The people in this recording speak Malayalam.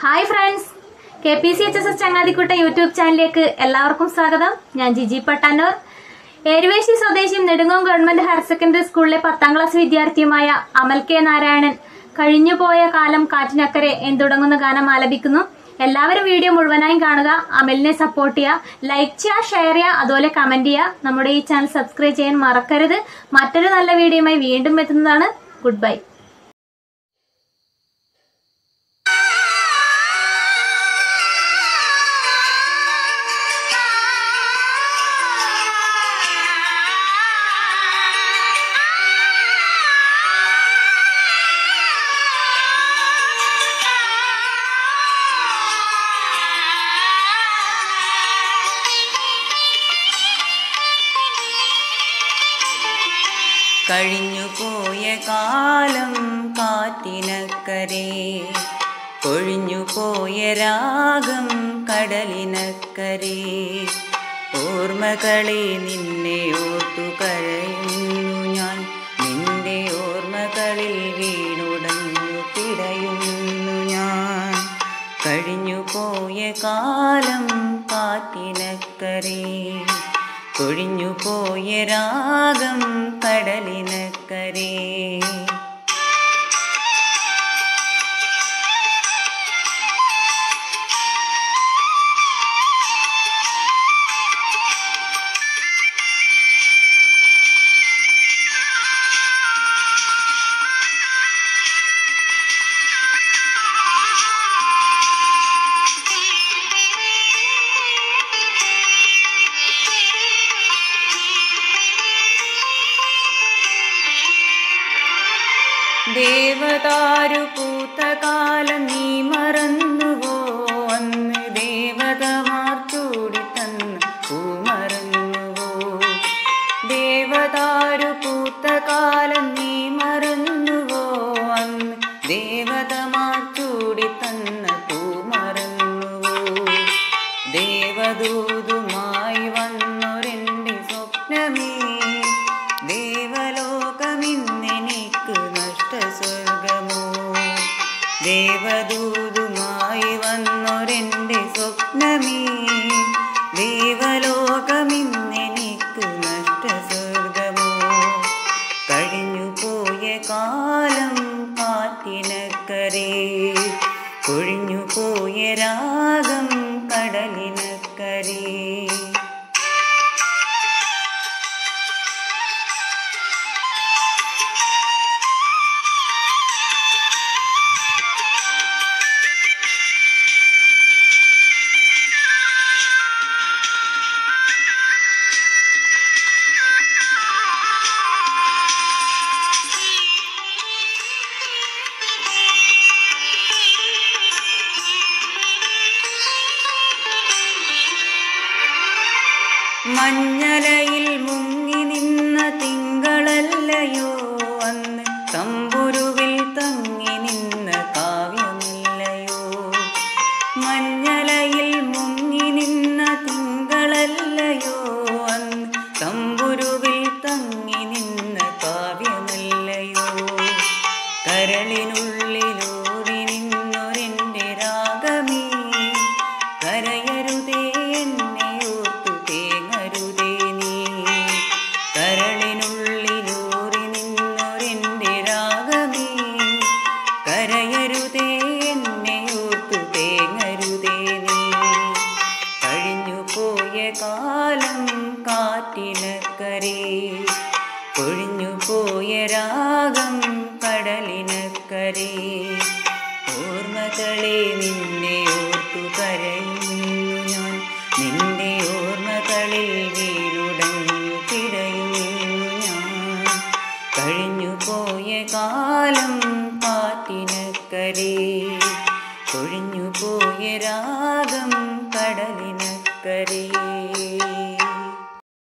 ഹായ് ഫ്രണ്ട്സ്, KPCHSS ചങ്ങാതിക്കുട്ട യൂട്യൂബ് ചാനലിലേക്ക് എല്ലാവർക്കും സ്വാഗതം. ഞാൻ ജിജി പട്ടാന്നൂർ. ഏരുവേശി സ്വദേശിയും നെടുങ്ങോം ഗവൺമെന്റ് ഹയർ സെക്കൻഡറി സ്കൂളിലെ 10ാം ക്ലാസ് വിദ്യാർത്ഥിയുമായ അമൽ കെ നാരായണൻ കഴിഞ്ഞുപോയ കാലം കാറ്റിനക്കരെ എന്ന് തുടങ്ങുന്ന ഗാനം ആലപിക്കുന്നു. എല്ലാവരും വീഡിയോ മുഴുവനായും കാണുക, അമലിനെ സപ്പോർട്ട് ചെയ്യുക, ലൈക്ക് ചെയ്യുക, ഷെയർ ചെയ്യുക, അതുപോലെ കമന്റ് ചെയ്യുക. നമ്മുടെ ഈ ചാനൽ സബ്സ്ക്രൈബ് ചെയ്യാൻ മറക്കരുത്. മറ്റൊരു നല്ല വീഡിയോയുമായി വീണ്ടും എത്തുന്നതാണ്. Good bye. കഴിഞ്ഞുപോയ കാലം കാറ്റിനക്കരെ, കൊഴിഞ്ഞുപോയ രാഗം കടലിനക്കരെ, ഓർമ്മകളെ നിന്നെ ഓർത്തു കരയുന്നു ഞാൻ, നിന്റെ ഓർമ്മകളിൽ വീണുടഞ്ഞു പിടയുന്നു ഞാൻ. കഴിഞ്ഞുപോയ കാലം കാറ്റിനക്കരെ, കൊഴിഞ്ഞുപോയ രാഗം കടലിനക്കരെ. ദേവദാരു പൂത്ത കാലം നീ മറന്നുവോ? അന്ന് ദേവതമാർ ചൂടിത്തന്ന പൂ മറന്നുവോ? ദേവദാരു പൂത്ത കാലം നീ മറന്നുവോ? അന്ന് ദേവതമാർ ചൂടിത്തന്ന പൂ മറന്നുവോ? ദേവദൂതുമായി വന്നൊരെൻ്റെ സ്വപ്നമേ, ദേവലോകമിന്നെനിക്ക് നഷ്ടസ്വർഗമോ? ദേവദൂതുമായി വന്നൊരെൻ്റെ സ്വപ്നമേ, ദേവലോകമിന്നെനിക്ക് നഷ്ടസ്വർഗമോ? കഴിഞ്ഞുപോയ കാലം കാറ്റിനക്കരെ, കൊഴിഞ്ഞുപോയ രാഗം കടലിനക്കരെ. മഞ്ഞലയിൽ മുങ്ങി നിന്ന തിങ്കളല്ലയോ അന്ന്, തമ്പുരുവിൽ തങ്ങി നിന്ന കാവ്യമല്ലയോ? മഞ്ഞലയിൽ മുങ്ങി നിന്ന തിങ്കളല്ലയോ അന്ന്, തമ്പുരുവിൽ തങ്ങി നിന്ന കാവ്യമല്ലയോ? കരളിനുള്ളിലൂടി നിന്നൊരെൻ്റെ രാഗമേ, കരയരുതേ എന്നെ ഓർത്തു തേങ്ങരുതേ നീ. കരളിനുള്ളിലൂറി നിന്നൊരെൻ്റെ രാഗമേ, കരയരുതേ എന്നെ ഓർത്തു തേങ്ങരുതേ നീ. കഴിഞ്ഞുപോയ കാലം കാറ്റിനക്കരെ, കൊഴിഞ്ഞുപോയ രാഗം കടലിനക്കരെ, ഓർമ്മകളെ നിന്നെ ഓർത്തു കരയുന്നു ഞാൻ, നിന്റെ ഓർമ്മകളിൽ വീണുടഞ്ഞു പിടയുന്നു ഞാൻ. കഴിഞ്ഞുപോയ കാലം കാറ്റിനക്കരെ, കൊഴിഞ്ഞുപോയ രാഗം കടലിനക്കരെ.